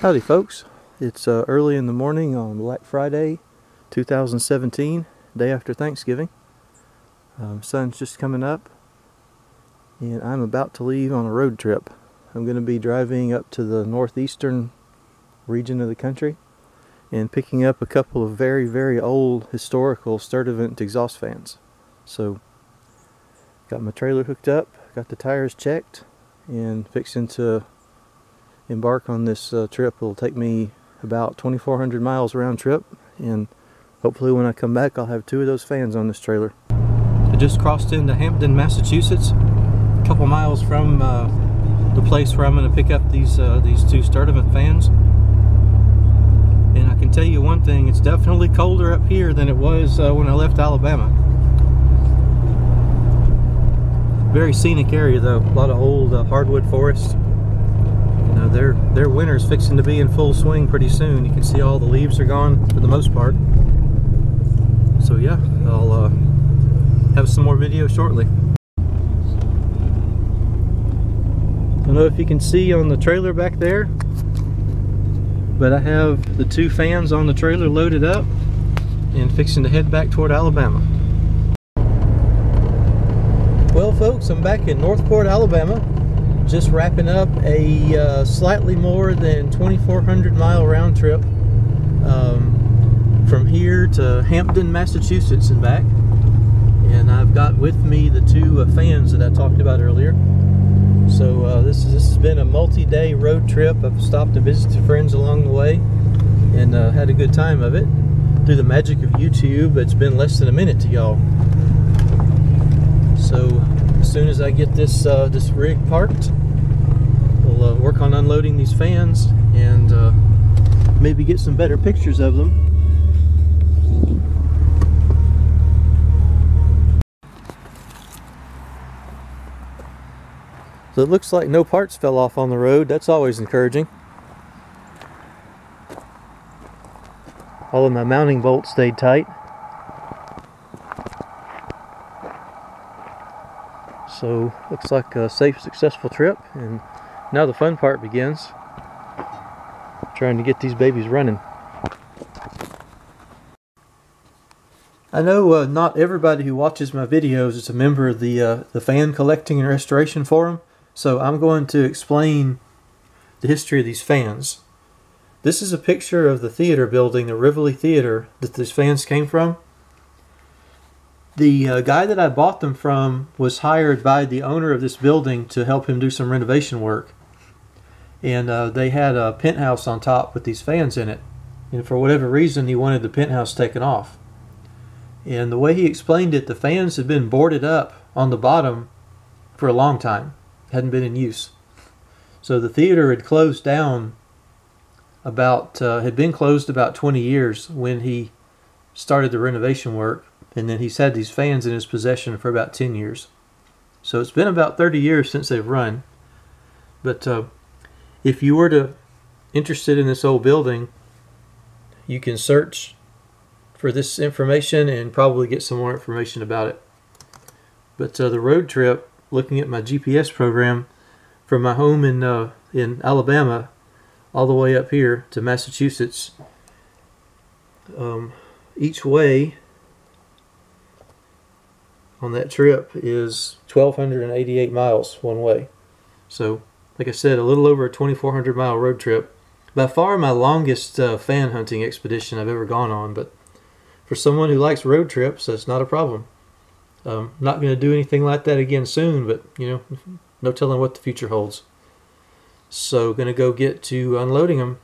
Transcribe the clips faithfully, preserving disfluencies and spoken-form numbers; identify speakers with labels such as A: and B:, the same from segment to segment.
A: Howdy folks, it's uh, early in the morning on Black Friday two thousand seventeen, day after Thanksgiving. Um, sun's just coming up and I'm about to leave on a road trip. I'm going to be driving up to the northeastern region of the country and picking up a couple of very very old historical Sturtevant exhaust fans. So got my trailer hooked up, got the tires checked, and fixing to embark on this uh, trip. It'll take me about twenty-four hundred miles round trip, and hopefully when I come back I'll have two of those fans on this trailer. I just crossed into Hampton, Massachusetts, a couple miles from uh, the place where I'm going to pick up these uh, these two Sturtevant fans. And I can tell you one thing, it's definitely colder up here than it was uh, when I left Alabama. Very scenic area though, a lot of old uh, hardwood forests. You know, their their winter's fixing to be in full swing pretty soon. You can see all the leaves are gone for the most part. So yeah, I'll uh, have some more video shortly. I don't know if you can see on the trailer back there, but I have the two fans on the trailer loaded up and fixing to head back toward Alabama. Well folks, I'm back in Northport, Alabama. Just wrapping up a uh, slightly more than twenty-four hundred mile round trip um, from here to Hampton, Massachusetts and back. And I've got with me the two uh, fans that I talked about earlier. So uh, this, this has been a multi-day road trip. I've stopped and visited friends along the way and uh, had a good time of it. Through the magic of YouTube, it's been less than a minute to y'all. So as soon as I get this uh, this rig parked, we'll uh, work on unloading these fans and uh, maybe get some better pictures of them. So it looks like no parts fell off on the road. That's always encouraging. All of my mounting bolts stayed tight. So looks like a safe, successful trip, and now the fun part begins. Trying to get these babies running. I know uh, not everybody who watches my videos is a member of the uh, the fan collecting and restoration forum, so I'm going to explain the history of these fans. This is a picture of the theater building, the Rivoli Theater, that these fans came from. The uh, guy that I bought them from was hired by the owner of this building to help him do some renovation work. And uh, they had a penthouse on top with these fans in it. And for whatever reason, he wanted the penthouse taken off. And the way he explained it, the fans had been boarded up on the bottom for a long time. Hadn't been in use. So the theater had closed down about, uh, had been closed about twenty years when he started the renovation work. And then he's had these fans in his possession for about ten years. So it's been about thirty years since they've run. But uh, if you were to interested in this old building, you can search for this information and probably get some more information about it. But uh, the road trip, looking at my G P S program, from my home in, uh, in Alabama all the way up here to Massachusetts, um, each way on that trip is twelve eighty-eight miles one way. So like I said, a little over a twenty-four hundred mile road trip. By far my longest uh, fan hunting expedition I've ever gone on, but for someone who likes road trips, that's not a problem. Um, not going to do anything like that again soon, but you know, no telling what the future holds. So going to go get to unloading them.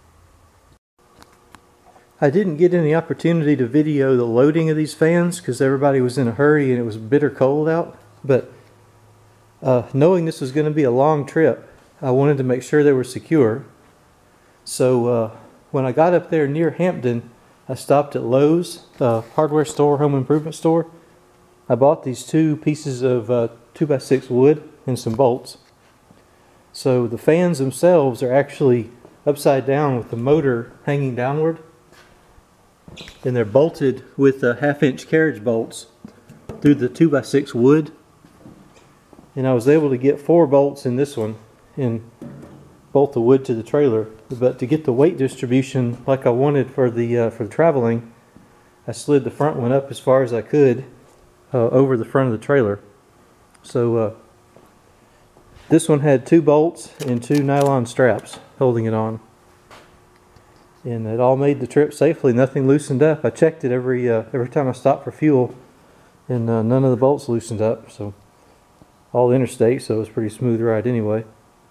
A: I didn't get any opportunity to video the loading of these fans because everybody was in a hurry and it was bitter cold out. But uh, knowing this was going to be a long trip, I wanted to make sure they were secure. So uh, when I got up there near Hampton, I stopped at Lowe's, the hardware store, home improvement store. I bought these two pieces of uh, two by six wood and some bolts. So the fans themselves are actually upside down with the motor hanging downward. And they're bolted with uh, half inch carriage bolts through the two by six wood. And I was able to get four bolts in this one and bolt the wood to the trailer. But to get the weight distribution like I wanted for the uh, for the traveling, I slid the front one up as far as I could uh, over the front of the trailer. So uh, this one had two bolts and two nylon straps holding it on, and it all made the trip safely. Nothing loosened up. I checked it every uh, every time I stopped for fuel, and uh, none of the bolts loosened up. So all interstate, so it was a pretty smooth ride anyway.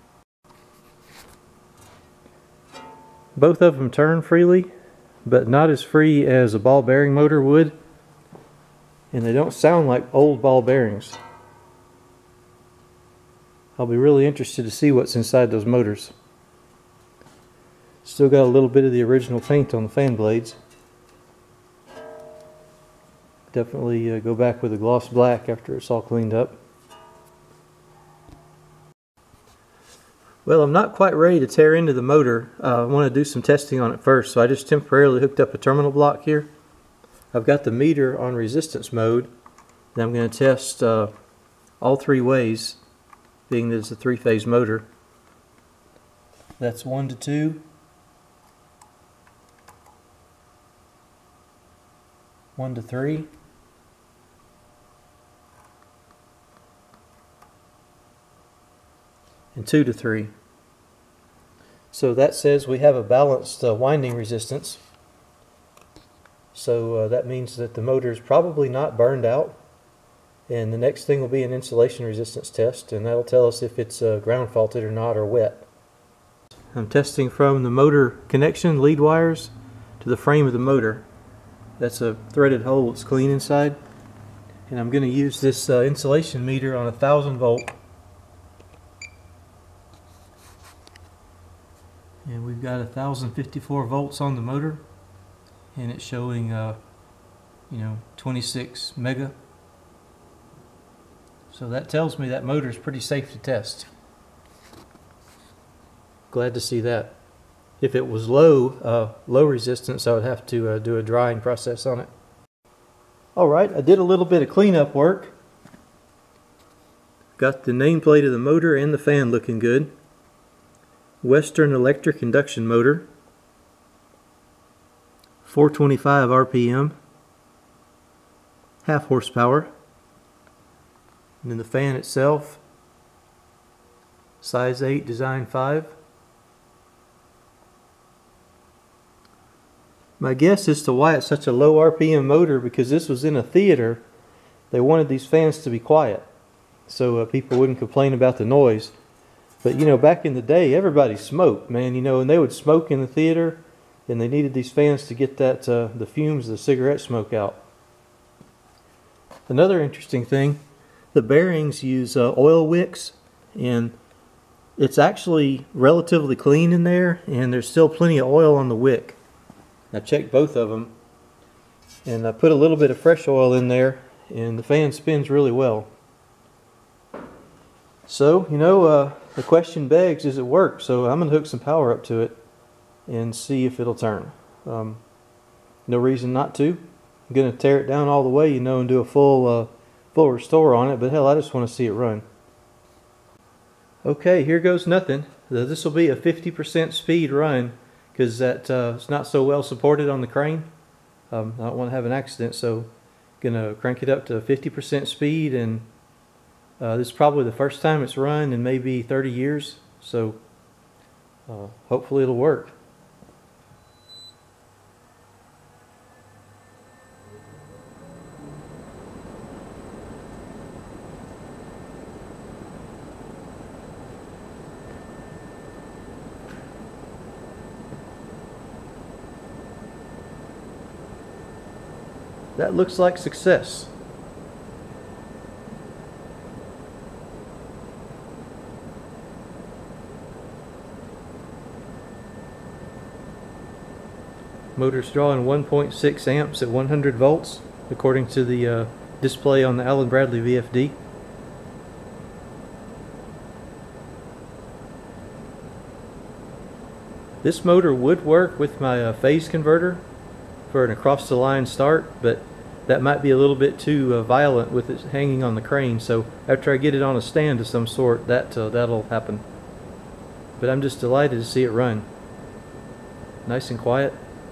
A: Both of them turn freely, but not as free as a ball bearing motor would, and they don't sound like old ball bearings. I'll be really interested to see what's inside those motors. Still got a little bit of the original paint on the fan blades. Definitely uh, go back with a gloss black after it's all cleaned up. Well, I'm not quite ready to tear into the motor. Uh, I want to do some testing on it first, so I just temporarily hooked up a terminal block here. I've got the meter on resistance mode, and I'm going to test uh, all three ways, being that it's a three-phase motor. That's one to two, one to three, and two to three. So that says we have a balanced uh, winding resistance. So uh, that means that the motor is probably not burned out. And the next thing will be an insulation resistance test, and that'll tell us if it's uh, ground faulted or not, or wet. I'm testing from the motor connection lead wires to the frame of the motor. That's a threaded hole. It's clean inside. And I'm going to use this uh, insulation meter on a thousand volt. And we've got one thousand fifty-four volts on the motor, and it's showing uh, you know, twenty-six mega. So that tells me that motor is pretty safe to test. Glad to see that. If it was low, uh, low resistance, I would have to uh, do a drying process on it. Alright, I did a little bit of cleanup work. Got the nameplate of the motor and the fan looking good. Western electric induction motor, four twenty-five R P M, half horsepower. And then the fan itself, size eight, design five. My guess as to why it's such a low R P M motor, because this was in a theater. They wanted these fans to be quiet, so uh, people wouldn't complain about the noise. But you know, back in the day, everybody smoked, man. You know, and they would smoke in the theater, and they needed these fans to get that uh, the fumes of the cigarette smoke out. Another interesting thing, the bearings use uh, oil wicks, and it's actually relatively clean in there, and there's still plenty of oil on the wick. I checked both of them, and I put a little bit of fresh oil in there, and the fan spins really well. So, you know, uh, the question begs, does it work? So I'm going to hook some power up to it and see if it'll turn. Um, no reason not to. I'm going to tear it down all the way, you know, and do a full, uh, full restore on it, but hell, I just want to see it run. Okay, here goes nothing. This will be a fifty percent speed run, because that uh, it's not so well supported on the crane. Um, I don't want to have an accident, so I'm going to crank it up to fifty percent speed, and Uh, this is probably the first time it's run in maybe thirty years, so uh, hopefully it'll work. That looks like success. Motor's drawing one point six amps at one hundred volts, according to the uh, display on the Allen Bradley V F D. This motor would work with my uh, phase converter for an across the line start, but that might be a little bit too uh, violent with it hanging on the crane. So after I get it on a stand of some sort, that uh, that'll happen. but I'm just delighted to see it run. Nice and quiet.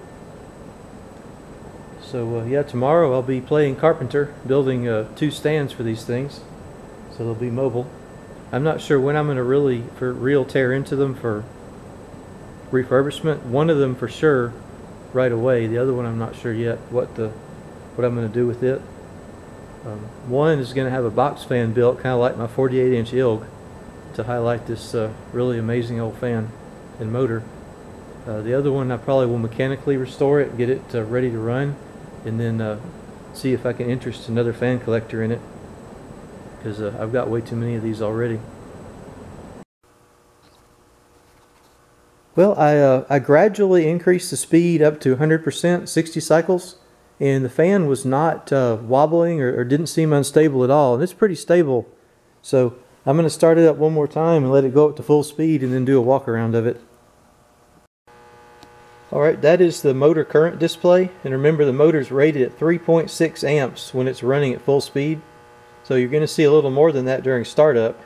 A: So uh, yeah, tomorrow I'll be playing carpenter, building uh, two stands for these things, so they'll be mobile. I'm not sure when I'm going to really, for real, tear into them for refurbishment. One of them for sure right away. The other one I'm not sure yet what the what I'm going to do with it. Um, one is going to have a box fan built, kind of like my forty-eight inch I L G, to highlight this uh, really amazing old fan and motor. Uh, the other one I probably will mechanically restore it, get it uh, ready to run, and then uh, see if I can interest another fan collector in it, because uh, I've got way too many of these already. Well, I, uh, I gradually increased the speed up to one hundred percent, sixty cycles, and the fan was not uh, wobbling or, or didn't seem unstable at all, and it's pretty stable. So I'm going to start it up one more time and let it go up to full speed and then do a walk around of it. Alright, that is the motor current display, and remember the motor's rated at three point six amps when it's running at full speed, so you're going to see a little more than that during startup.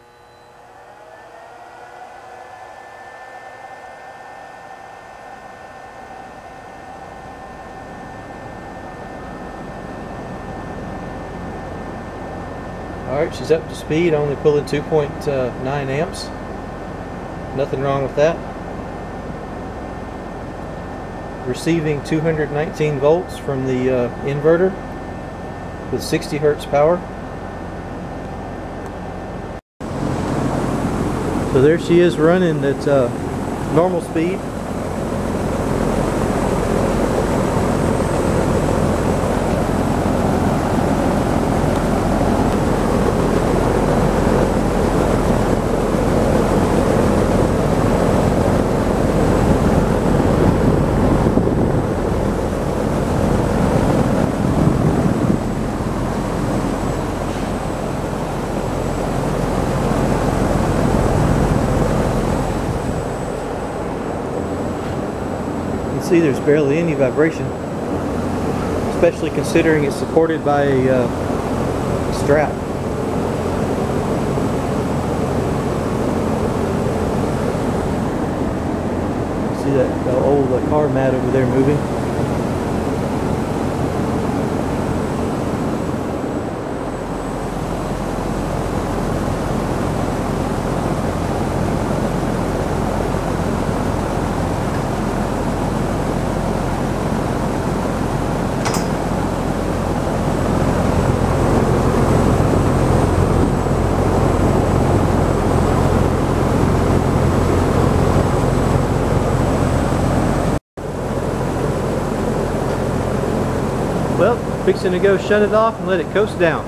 A: Alright, she's up to speed, only pulling two point nine amps. Nothing wrong with that. Receiving two hundred nineteen volts from the uh, inverter with sixty hertz power. So there she is running at uh, normal speed. See, there's barely any vibration, especially considering it's supported by a uh, strap. See that uh, old uh, car mat over there moving? Well, fixing to go shut it off and let it coast down.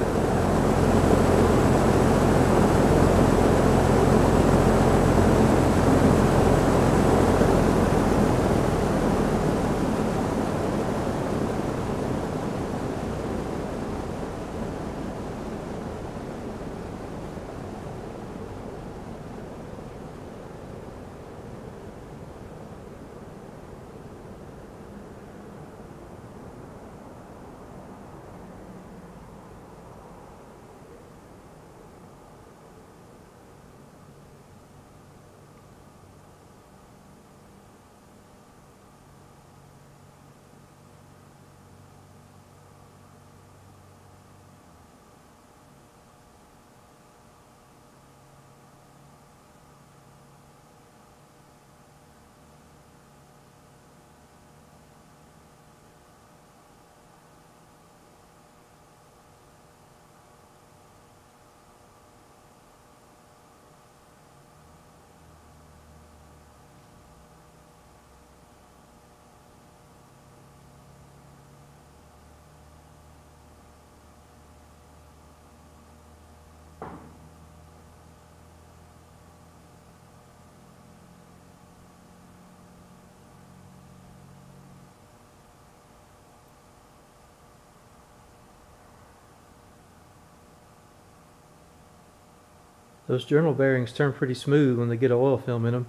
A: Those journal bearings turn pretty smooth when they get oil film in them.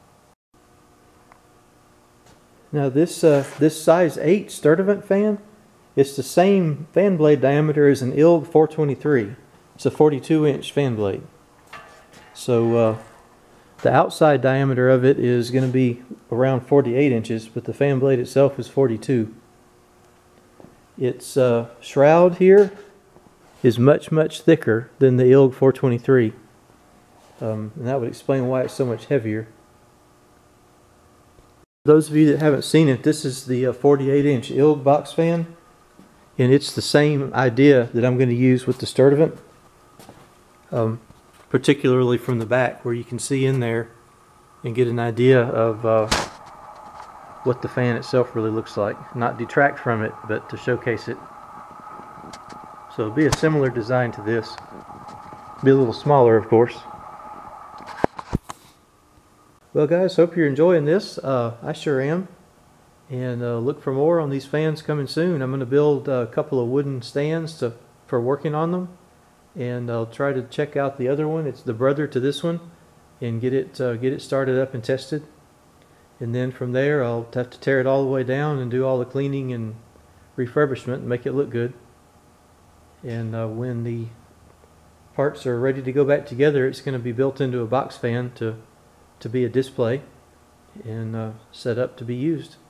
A: Now this uh, this size eight Sturtevant fan, it's the same fan blade diameter as an I L G four twenty-three. It's a forty-two inch fan blade. So uh, The outside diameter of it is going to be around forty-eight inches, but the fan blade itself is forty-two. Its uh, shroud here is much, much thicker than the I L G four twenty-three. Um, and that would explain why it's so much heavier. Those of you that haven't seen it, this is the uh, forty-eight inch I L G box fan. And it's the same idea that I'm going to use with the Sturtevant. Um, particularly from the back, where you can see in there and get an idea of uh, what the fan itself really looks like. Not detract from it, but to showcase it. So it'll be a similar design to this. Be a little smaller, of course. Well guys, hope you're enjoying this. Uh, I sure am. And uh, look for more on these fans coming soon. I'm going to build a couple of wooden stands to, for working on them. And I'll try to check out the other one. It's the brother to this one, and get it uh, get it started up and tested. And then from there, I'll have to tear it all the way down and do all the cleaning and refurbishment and make it look good. And uh, when the parts are ready to go back together, it's going to be built into a box fan to to be a display and uh, set up to be used.